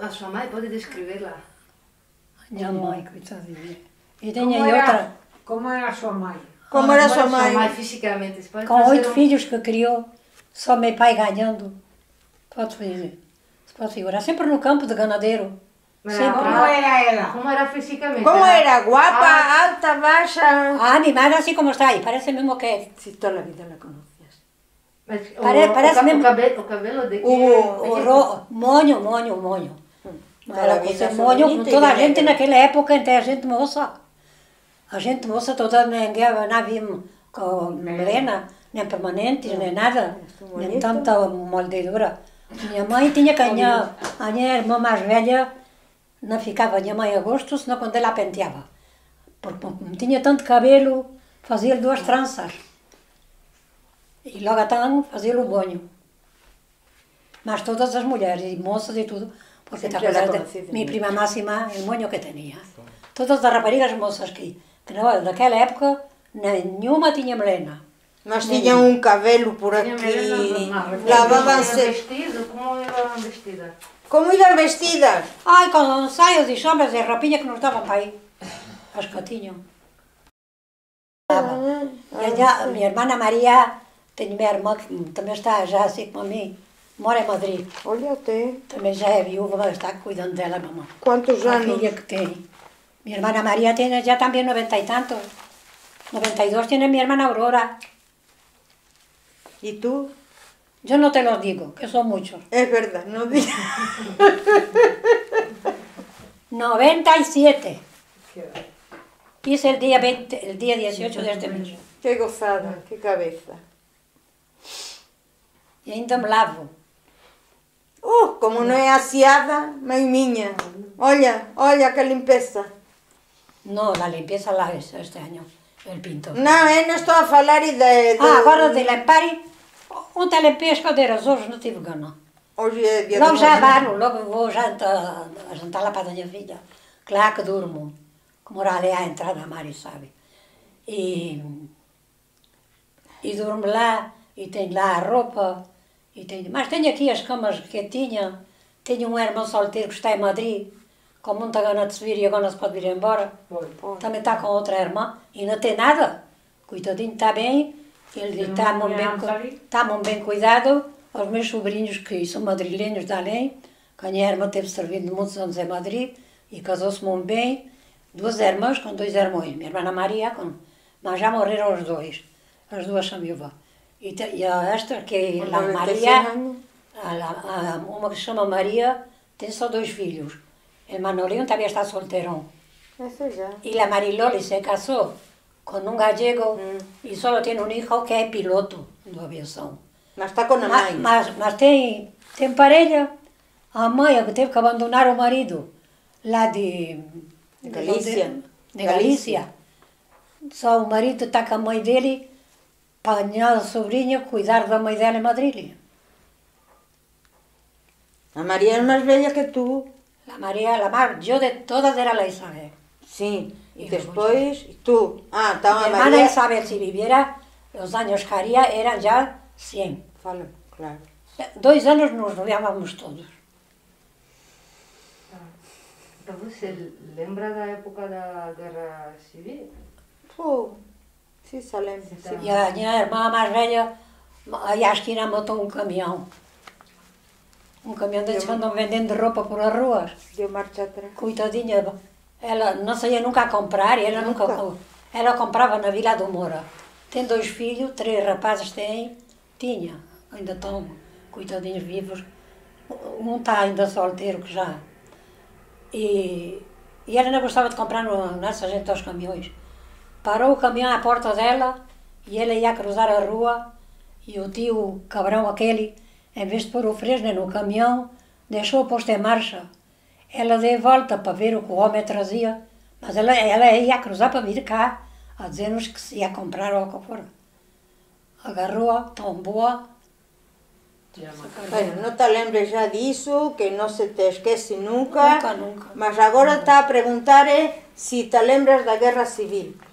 a sua mãe? Pode descrevê-la? Minha mãe, coitadinha. E tinha outra. Como era a sua mãe? Como era a sua mãe? Fisicamente? Com 8 filhos que criou, só meu pai ganhando. Pode dizer. Se pode figurar. Sempre no campo de ganadeiro. Sempre. Como era ela? Como era fisicamente? Como era? Guapa, alta, baixa? Ah, mi madre así como está ahí. Parece mismo que... Si toda la vida la conocías. Mas Parece mesmo... o cabelo de que... Moño. Não era coisa moño, como toda a gente naquela época, até a gente moça. A gente moça toda não havia com melena, nem permanentes, nem nada, nem tanta moldedura. Minha mãe tinha que a minha irmã mais velha não ficava a minha mãe a gosto, senão quando ela penteava. Porque como tinha tanto cabelo, fazia-lhe 2 tranças. E logo então fazia-lhe o banho. Mas todas as mulheres, e moças e tudo, porque está minha prima máxima, o banho que tinha. Todas as raparigas moças que naquela época, nenhuma tinha melena. Mas tinham um cabelo por aqui, lavavam-se... Vestido, como iam vestidas? Como iam vestidas? Ai, com saias e sombras e roupinha que nos davam para aí. As que tinham. E allá, minha irmã Maria, tenho minha irmã que também está já assim como a mim, mora em Madrid. Olha até. Também já é viúva, mas está cuidando dela, mamãe. Quantos anos? A filha que tem. Minha irmã Maria tem já também 90 e tantos. 92 tiene mi hermana Aurora. ¿Y tú? Yo no te lo digo, que son muchos. Es verdad, no digas. 97. Hice el día 18 de este mes. Qué gozada, qué cabeza. Y ainda me lavo. Como no es aseada, mãe minha. Olha que limpeza. No, la limpieza la hice este año, el pintor. Não, eu não estou a falar de... agora de limpar, ontem limpei as cadeiras, hoje não tive gana. Hoje é dia logo já varo, logo vou jantar lá para a minha filha. Claro que durmo, que mora ali à entrada, a Mari sabe. E durmo lá, e tenho lá a roupa, mas tenho aqui as camas que tinha. Tenho um irmão solteiro que está em Madrid, com muita gana de subir e agora não se pode vir embora. Também está com outra irmã e não tem nada. Coitadinho, está bem, ele está-me bem cuidado. Os meus sobrinhos, que são madrilenhos de além, que a minha irmã teve servido muitos anos em Madrid e casou-se muito bem. 2 irmãs com 2 irmãos. Minha irmã Maria, mas já morreram os 2. As 2 são viúvas. E esta, que é a Maria, uma que se chama Maria, tem só 2 filhos. El Manolín também está solteirão. E a Mariloli se casou com um gallego e só tem um filho que é piloto de aviação. Mas está com a mãe. Mas tem parelha. A mãe que teve que abandonar o marido lá de Galícia. Só o marido está com a mãe dele para a sobrinha cuidar da mãe dela em Madrid. A Maria é mais velha que tu. La María, yo de todas era la Isabel. Sí, y después, ¿y tú? Estaba mi hermana Isabel, si viviera, los años que haría eran ya 100. Fala, claro. 2 años nos noviábamos todos. Então você lembra da época da Guerra Civil? Sí, se lembra. Y a mi hermana más bella, allá a esquina matou um caminhão. Um caminhão desses que andam vendendo roupa por as ruas. Deu marcha atrás. Coitadinha, ela não saía nunca a comprar, e ela comprava na Vila do Moura. Tem 2 filhos, 3 rapazes tinha, ainda estão coitadinhos vivos. Um está ainda solteiro, que já. E ela não gostava de comprar nessa gente aos caminhões. Parou o caminhão à porta dela, e ela ia cruzar a rua, e o tio cabrão aquele, em vez de pôr o fresno no caminhão, deixou o posto em marcha. Ela deu volta para ver o que o homem trazia, mas ela ia cruzar para vir cá, a dizer-nos que se ia comprar ou o que for. Agarrou-a, tão boa. Bueno, não te lembres já disso, que não se te esquece nunca. Nunca. Mas agora está a perguntar se te lembras da Guerra Civil.